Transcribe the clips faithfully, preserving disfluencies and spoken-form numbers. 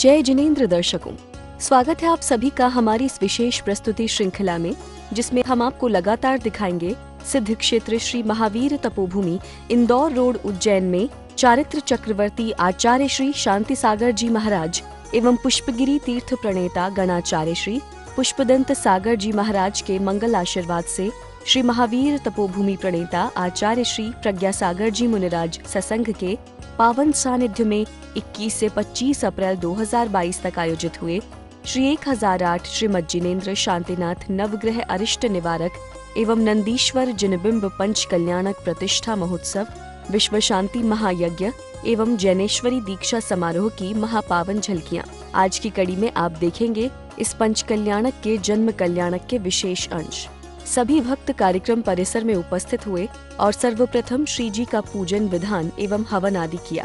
जय जिनेंद्र दर्शकों, स्वागत है आप सभी का हमारी इस विशेष प्रस्तुति श्रृंखला में, जिसमें हम आपको लगातार दिखाएंगे सिद्ध क्षेत्र श्री महावीर तपोभूमि इंदौर रोड उज्जैन में चारित्र चक्रवर्ती आचार्य श्री शांति सागर जी महाराज एवं पुष्पगिरी तीर्थ प्रणेता गणाचार्य श्री पुष्पदंत सागर जी महाराज के मंगल आशीर्वाद से श्री महावीर तपोभूमि प्रणेता आचार्य श्री प्रज्ञा सागर जी मुनिराज सत्संग के पावन सानिध्य में इक्कीस से पच्चीस अप्रैल दो हज़ार बाईस तक आयोजित हुए श्री एक हज़ार आठ श्रीमद जिनेंद्र शांतिनाथ नवग्रह अरिष्ट निवारक एवं नंदीश्वर जिनबिंब पंच कल्याणक प्रतिष्ठा महोत्सव विश्व शांति महायज्ञ एवं जैनेश्वरी दीक्षा समारोह की महापावन झलकियां। आज की कड़ी में आप देखेंगे इस पंच कल्याणक के जन्म कल्याणक के विशेष अंश। सभी भक्त कार्यक्रम परिसर में उपस्थित हुए और सर्वप्रथम श्री जी का पूजन विधान एवं हवन आदि किया।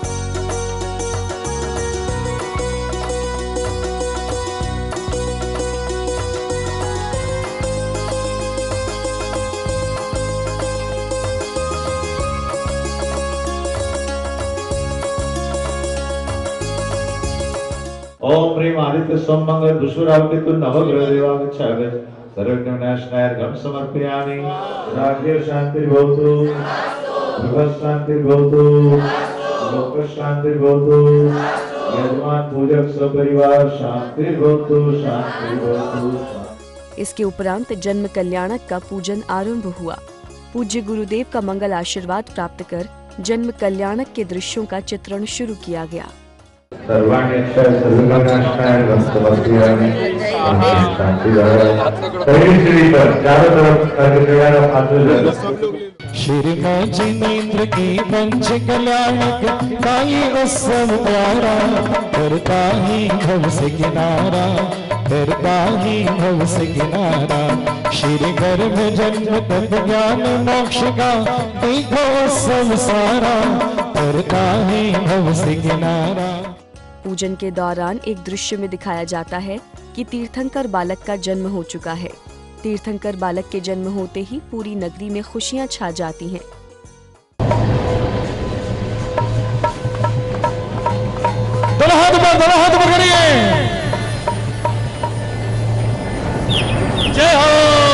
ओम प्रेम आदित्य सोम मंगल दुष्वरावकेतु नवग्रह देवागच्छागच्छ सर्वज्ञनाशनाय समर्पयामि। राज्य शांतिर्भवतु, गृह शांतिर्भवतु, लोक शांतिर्भवतु, यजमान पूजक सपरिवार शांतिर्भवतु, शांतिर्भवतु। इसके उपरांत जन्म कल्याणक का पूजन आरंभ हुआ। पूज्य गुरुदेव का मंगल आशीर्वाद प्राप्त कर जन्म कल्याणक के दृश्यों का चित्रण शुरू किया गया। श्रीमद जिनेंद्र की पंच कल्याणक काई उत्सव प्यारा, करता ही भव से किनारा, करता ही भव से किनारा। श्री गर्भ जन्म तप ज्ञान मोक्ष का देखो उत्सव सारा, करता ही भव से किनारा। पूजन के दौरान एक दृश्य में दिखाया जाता है कि तीर्थंकर बालक का जन्म हो चुका है। तीर्थंकर बालक के जन्म होते ही पूरी नगरी में खुशियां छा जाती हैं। जय हो।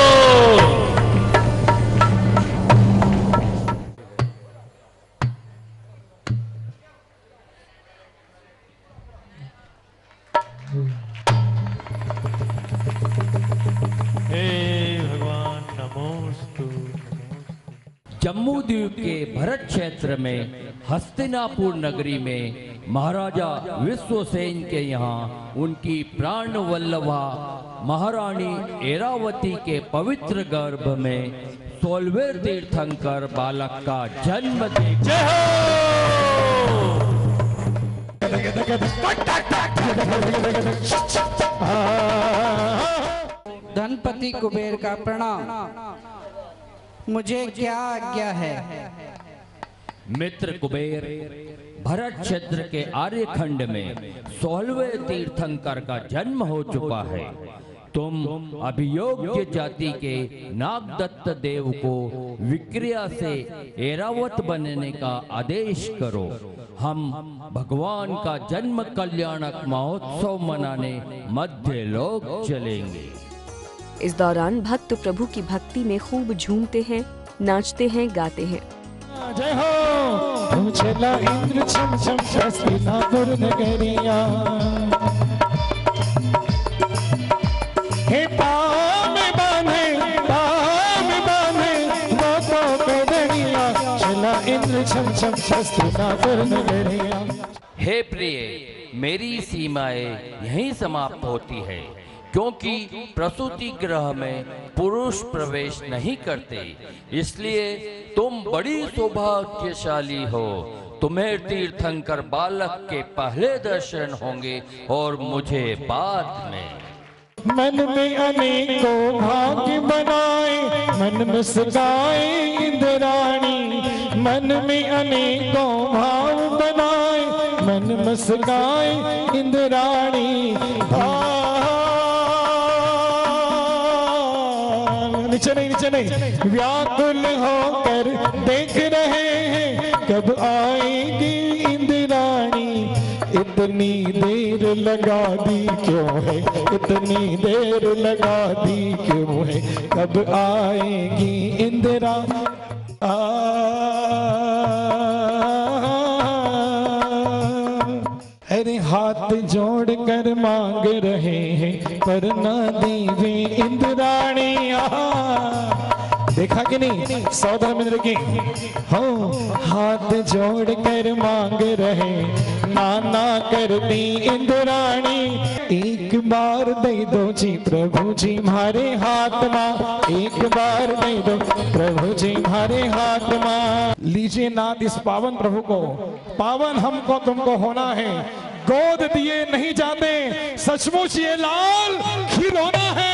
जम्मू द्वीप के भरत क्षेत्र में हस्तिनापुर नगरी में महाराजा विश्वसेन के यहाँ उनकी प्राण वल्लभा महारानी एरावती के पवित्र गर्भ में सोलहवें तीर्थंकर बालक का जन्म देखा। धनपति कुबेर का प्रणाम। मुझे क्या आज्ञा है? मित्र कुबेर, भरत क्षेत्र के आर्यखंड में सोलहवें तीर्थंकर का जन्म हो चुका है। तुम अभियोग्य जाति के नागदत्त देव को विक्रिया से एरावत बनने का आदेश करो। हम भगवान का जन्म कल्याणक महोत्सव मनाने मध्य लोक चलेंगे। इस दौरान भक्त प्रभु की भक्ति में खूब झूमते हैं, नाचते हैं, गाते हैं। जय हो। चला इंद्र छम छम हस्तिनापुर नगरिया, हे पाँव में बांधे, पाँव में बांधे बातों पे दरिया, चला इंद्र छम छम हस्तिनापुर नगरिया। हे प्रिय, मेरी सीमाएं यहीं समाप्त होती है, क्योंकि प्रसूति गृह में पुरुष प्रवेश नहीं करते, इसलिए तुम बड़ी सौभाग्यशाली हो। तुम्हें तीर्थंकर बालक के पहले दर्शन होंगे और मुझे बाद में। मन में अनेकों भाग्य बनाए, मन में सजाए इंद्राणी, मन में अनेकों भाव बनाए, मन में सजाए इंद्राणी। नीचे नहीं, नीचे नहीं, व्याकुल होकर देख रहे हैं कब आएगी इंद्राणी। इतनी देर लगा दी क्यों है, इतनी देर लगा दी क्यों है, कब आएगी इंदिरा। आ अरे हाथ जोड़ कर मांग रहे हैं पर ना देवी इंद्राणी। आ देखा कि नहीं सौधर्म इंद्र की हो, हाथ जोड़ कर मांग रहे नाना करती इंद्राणी। एक बार दे दो जी प्रभु जी हमारे हाथ माँ, एक बार दे दो प्रभु जी हमारे हाथ माँ। लीजिए नाथ इस पावन प्रभु को, पावन हमको तुमको होना है, गोद दिए नहीं जाते, सचमुच ये लाल खिलौना है।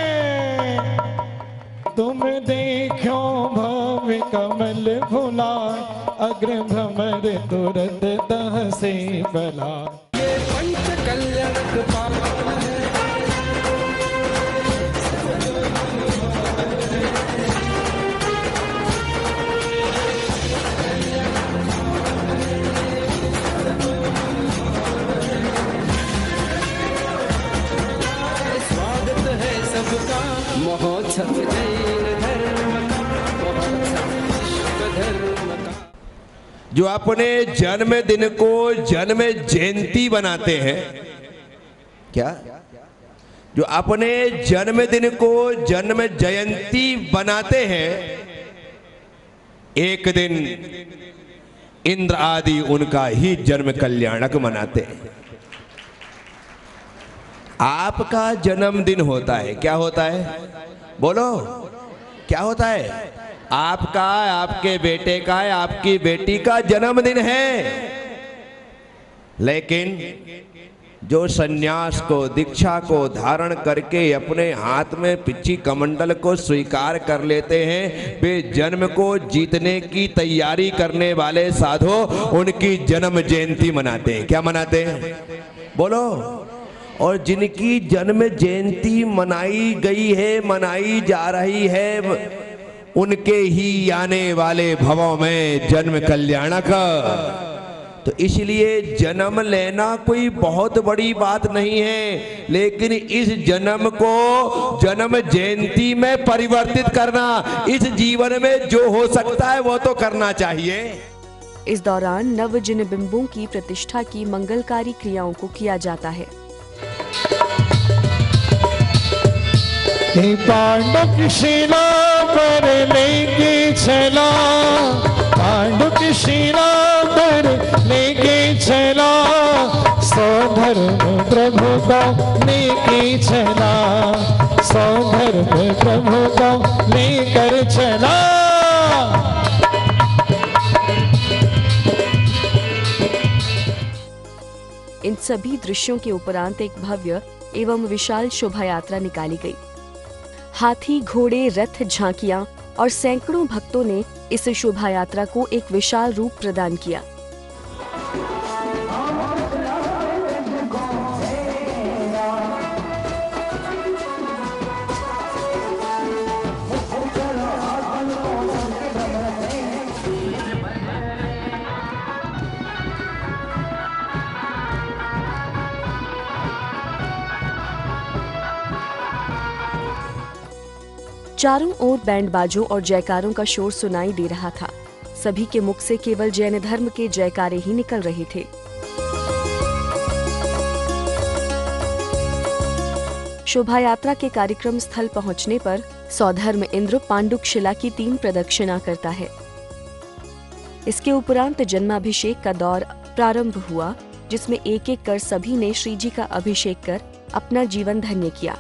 तुम देखो भव्य कमल फुला, अग्र भ्रमर तुरत दह से बला। ये पंच कल्याणक पावन है। स्वागत है सबका महोत्सव जैन धर्म का, महोत्सव विश्व धर्म का। जो अपने जन्मदिन को जन्म जयंती बनाते हैं, क्या जो अपने जन्मदिन को जन्म जयंती बनाते हैं, एक दिन इंद्र आदि उनका ही जन्म कल्याणक मनाते हैं। आपका जन्मदिन होता है, क्या होता है बोलो, क्या होता है? आपका, आपके बेटे का, आपकी बेटी का जन्मदिन है। लेकिन जो सन्यास को, दीक्षा को धारण करके अपने हाथ में पिच्ची कमंडल को स्वीकार कर लेते हैं, वे जन्म को जीतने की तैयारी करने वाले साधु उनकी जन्म जयंती मनाते हैं। क्या मनाते हैं बोलो? और जिनकी जन्म जयंती मनाई गई है, मनाई जा रही है, उनके ही आने वाले भवों में जन्म कल्याणक। तो इसलिए जन्म लेना कोई बहुत बड़ी बात नहीं है, लेकिन इस जन्म को जन्म जयंती में परिवर्तित करना, इस जीवन में जो हो सकता है वो तो करना चाहिए। इस दौरान नव जिन बिंबों की प्रतिष्ठा की मंगलकारी क्रियाओं को किया जाता है। पांडव की शिला पर लेके चला, पांडव की शिला पर लेके चला, सौधर्म प्रभु का लेके चला, सौधर्म प्रभु का लेकर चला। इन सभी दृश्यों के उपरांत एक भव्य एवं विशाल शोभा यात्रा निकाली गई। हाथी, घोड़े, रथ, झांकियां और सैकड़ों भक्तों ने इस शोभा यात्रा को एक विशाल रूप प्रदान किया। चारों ओर बैंड बाजों और जयकारों का शोर सुनाई दे रहा था। सभी के मुख से केवल जैन धर्म के जयकारे ही निकल रहे थे। शोभा यात्रा के कार्यक्रम स्थल पहुंचने पर सौधर्म इंद्र पांडुक शिला की तीन प्रदक्षिणा करता है। इसके उपरांत जन्माभिषेक का दौर प्रारंभ हुआ, जिसमें एक एक कर सभी ने श्री जी का अभिषेक कर अपना जीवन धन्य किया।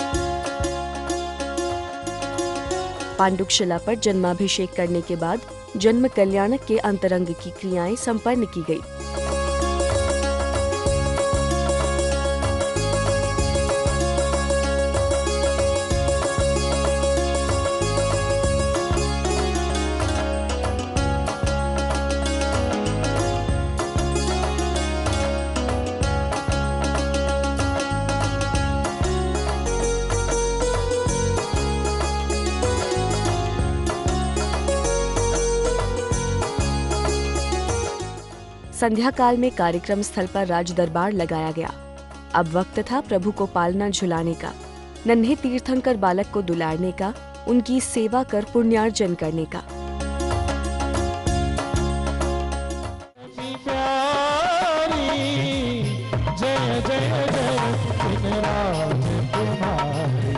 पांडुक शिला पर जन्माभिषेक करने के बाद जन्म कल्याणक के अंतरंग की क्रियाएं संपन्न की गई। संध्या काल में कार्यक्रम स्थल पर राज दरबार लगाया गया। अब वक्त था प्रभु को पालना झुलाने का, नन्हे तीर्थंकर बालक को दुलारने का, उनकी सेवा कर पुण्यार्जन करने का। जय जय जय राज तुम्हारी।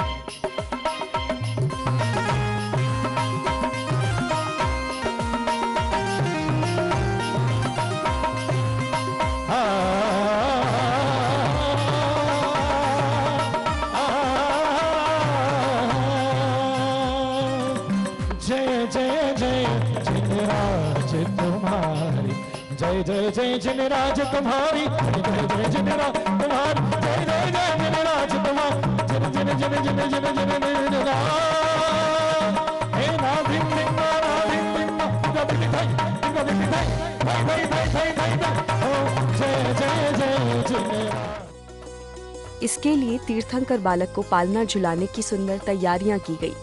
जय जय जय जिन राज तुम्हारी, जय जय जिन राज तुम्हारी, जय जय जय जिन राज तुम्हारी, जिन जिन जिन जिन जिन जिन जिन जिन हे ना धिन धिन ना ना धिन धिन ना ना धिन धाई ना धिन धाई धाई धाई धाई धाई धाई ओ जय जय जय जिन। इसके लिए तीर्थंकर बालक को पालना झुलाने की सुंदर तैयारियां की गई।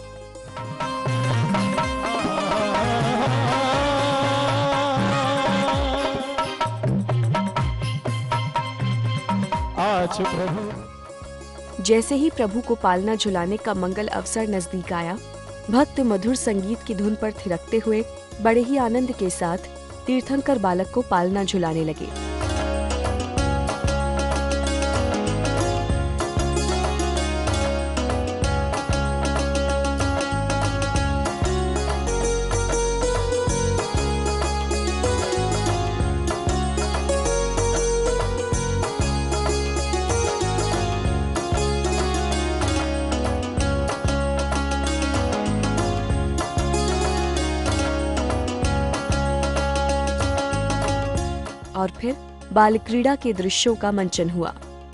प्रभु। जैसे ही प्रभु को पालना झुलाने का मंगल अवसर नजदीक आया, भक्त मधुर संगीत की धुन पर थिरकते हुए बड़े ही आनंद के साथ तीर्थंकर बालक को पालना झुलाने लगे। और फिर बाल क्रीड़ा के दृश्यों का मंचन हुआ।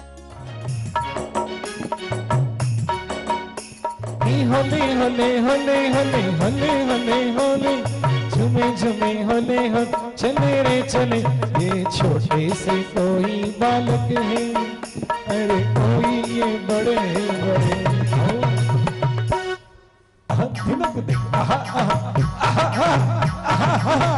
होले होले होले होले होले होले होले झूमे झूमे होले हो चले रे चले, ये छोटे से कोई बालक है, अरे कोई ये बड़े बड़े हो। आहा दिनक देख आहा आहा आहा आहा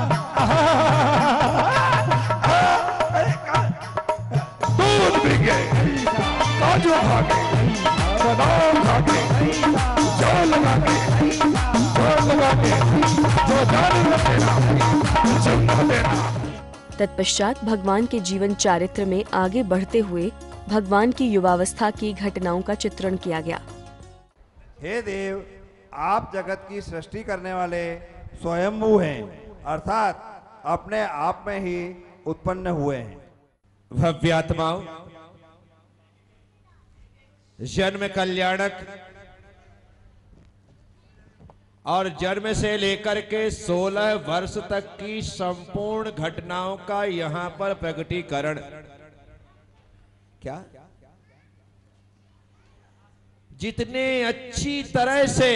काजू खाके, बादाम खाके, जौ लगा के, जौ लगा के, जो जाने न देना, जो न देना। तत्पश्चात भगवान के जीवन चारित्र में आगे बढ़ते हुए भगवान की युवावस्था की घटनाओं का चित्रण किया गया। हे देव, आप जगत की सृष्टि करने वाले स्वयंभू हैं, अर्थात अपने आप में ही उत्पन्न हुए हैं। भव्यात्माओं, जन्म कल्याणक और जन्म से लेकर के सोलह वर्ष तक की संपूर्ण घटनाओं का यहां पर प्रकटीकरण। क्या जितने अच्छी तरह से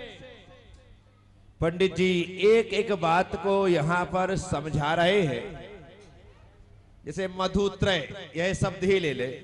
पंडित जी एक एक बात को यहां पर समझा रहे हैं, जैसे मधुत्रय, यह शब्द ही ले ले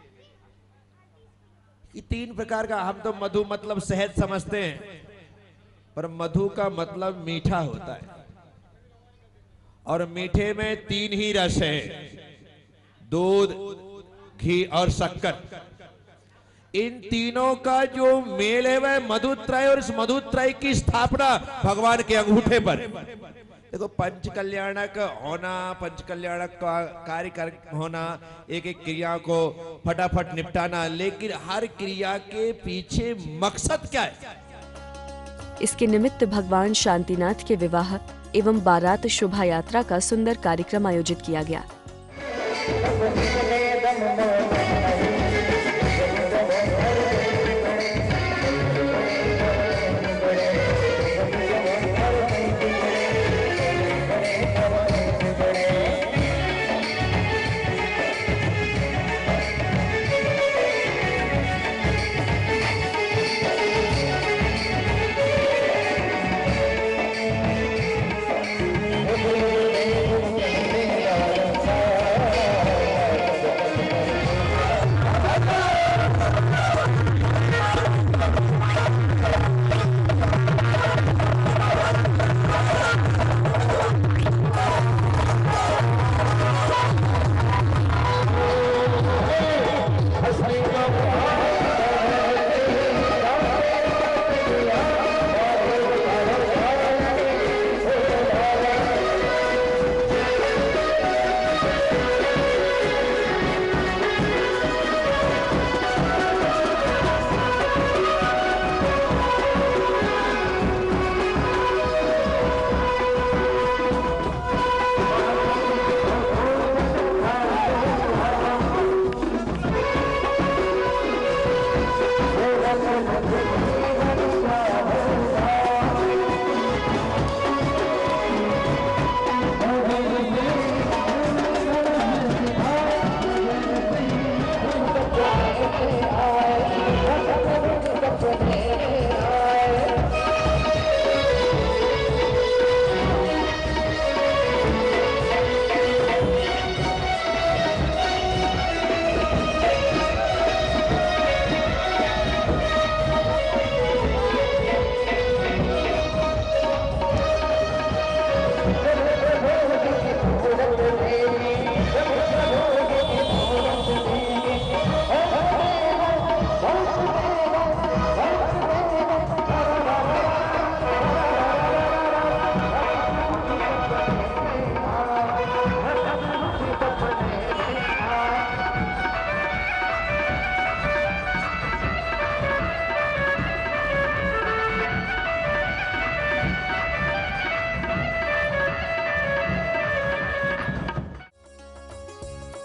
कि तीन प्रकार का, हम तो मधु मतलब शहद समझते हैं, पर मधु का मतलब मीठा होता है, और मीठे में तीन ही रस है, दूध, घी और शक्कर। इन तीनों का जो मेल है वह मधुत्रय, और इस मधुत्रय की स्थापना भगवान के अंगूठे पर। देखो, पंच कल्याणक होना, पंच कल्याणक का कार्य कर होना, एक एक क्रिया को फटाफट निपटाना, लेकिन हर क्रिया के पीछे मकसद क्या है? इसके निमित्त भगवान शांतिनाथ के विवाह एवं बारात शोभा यात्रा का सुंदर कार्यक्रम आयोजित किया गया।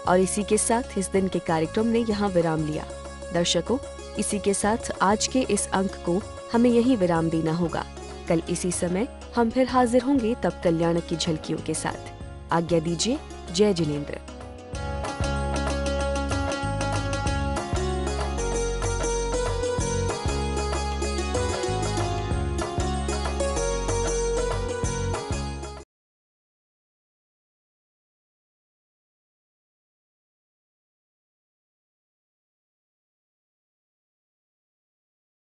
और इसी के साथ इस दिन के कार्यक्रम ने यहाँ विराम लिया। दर्शकों, इसी के साथ आज के इस अंक को हमें यहीं विराम देना होगा। कल इसी समय हम फिर हाजिर होंगे, तब कल्याण की झलकियों के साथ। आज्ञा दीजिए। जय जिनेंद्र।